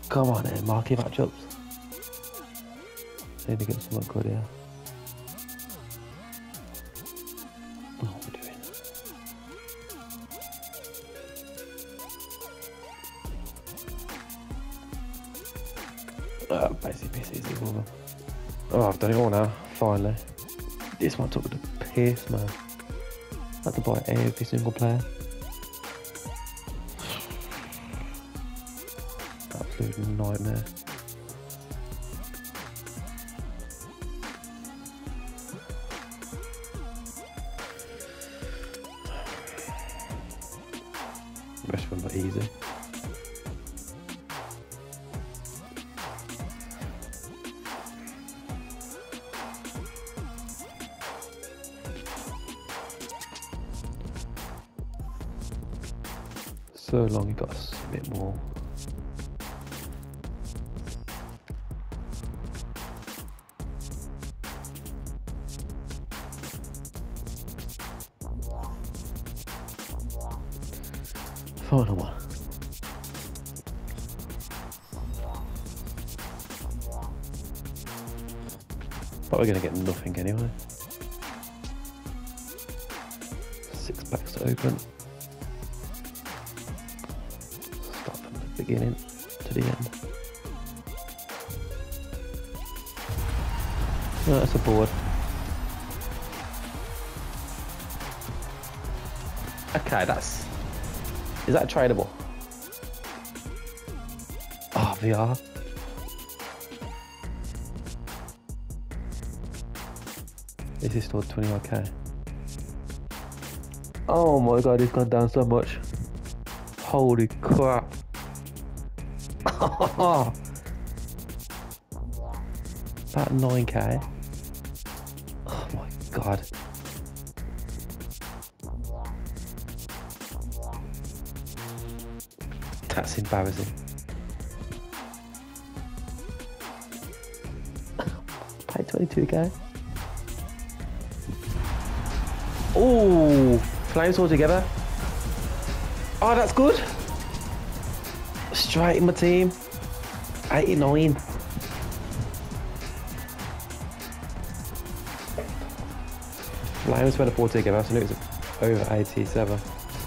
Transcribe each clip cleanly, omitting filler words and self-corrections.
Come on then, marquee matchups. Need to get something good here. What are we doing? Basic PCs over. Oh, I've done it all now, finally. This one took the piss, man. I had to buy every single player. Absolute nightmare. The rest of them are easy. So long, you got a bit more. Final one. But we're going to get nothing anyway. 6 packs to open. Start from the beginning to the end. Oh, that's a board. Okay, that's... Is that tradable? Oh, VR. This is still 21k. Oh my god, it's gone down so much. Holy crap. About 9k. Oh my god. That's embarrassing. Paid 22k. Oh, flames all together. Oh, that's good. Straight in my team. 89. Flames went a 4 together, so it was over 87.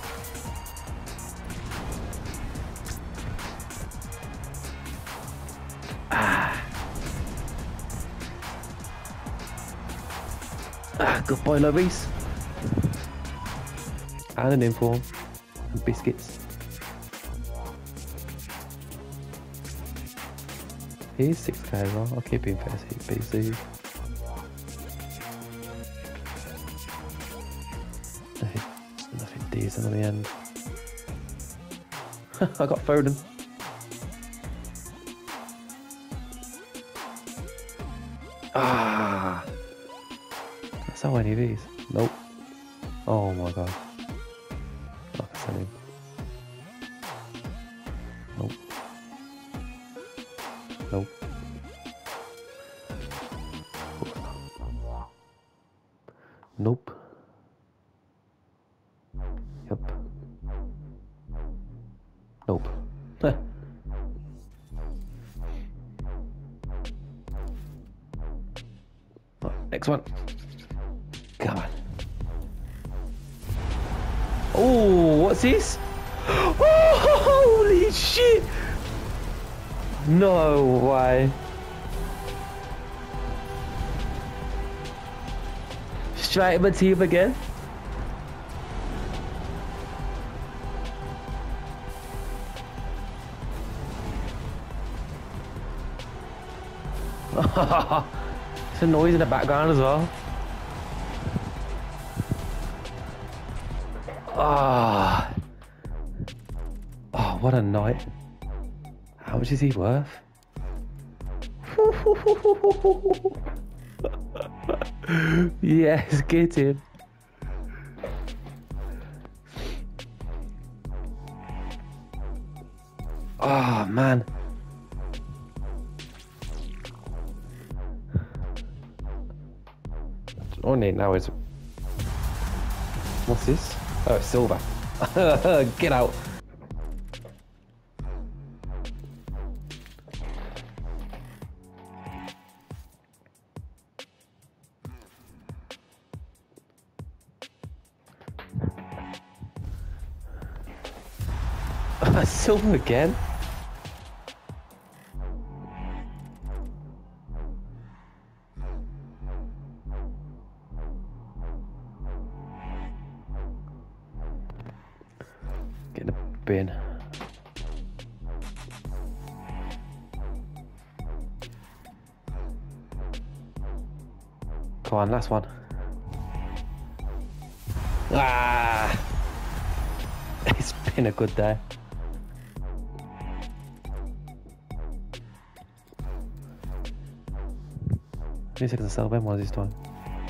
Goodbye, lovies. And an inform. And biscuits. He's 6k as well. I'll keep him fantasy PC. Nothing decent at the end. I got Foden. Ah. That's how many of these. Nope. Oh my god. I can sell him. Nope. Nope. Nope. Yep. Nope. Oh, next one. Come on. Oh, what's this? Oh, holy shit! No way. Straight in my team again. It's a noise in the background as well. Ah. Oh, what a night. How much is he worth? Yes, get him. Oh, man. All I need now is... What's this? Oh, it's silver. Get out. Silver again? Get in the bin. Come on, last one. Ah! It's been a good day. At least I can sell them one this time.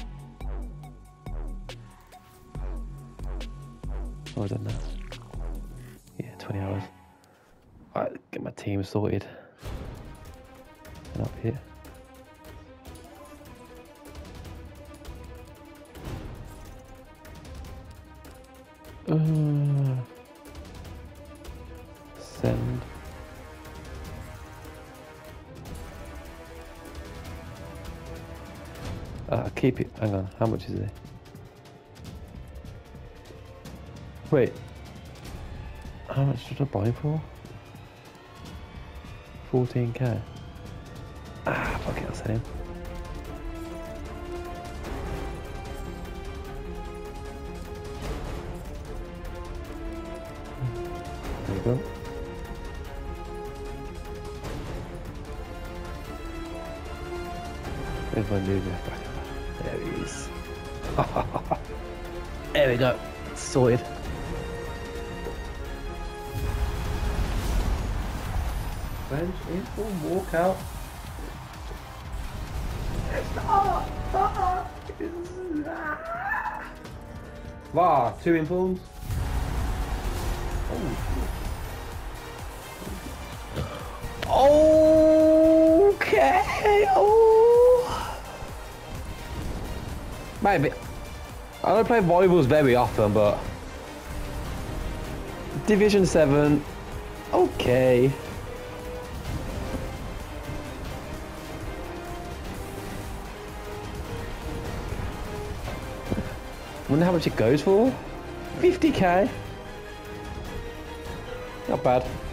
Oh, I've done that. Yeah, 20 hours. Alright, get my team sorted. And up here. Send. Keep it. Hang on. How much is it? Wait. How much did I buy for? 14k. Fuck it. I'll sell him. There you go. Where's my new guy? There he is. There we go. Sorted. Bench in for walk out. Wow, 2 impulse. Oh. Okay. Oh. Maybe. I don't play volleyballs very often, but Division 7. Okay. Wonder how much it goes for? 50k. Not bad.